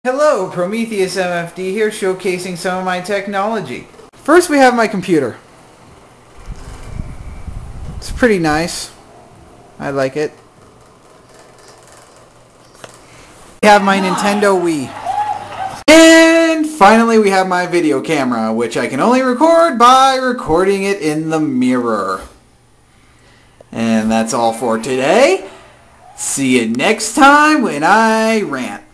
Hello, PrometheusMFD here, showcasing some of my technology. First we have my computer. It's pretty nice. I like it. We have my Nintendo Wii. And finally we have my video camera, which I can only record by recording it in the mirror. And that's all for today. See you next time when I rant.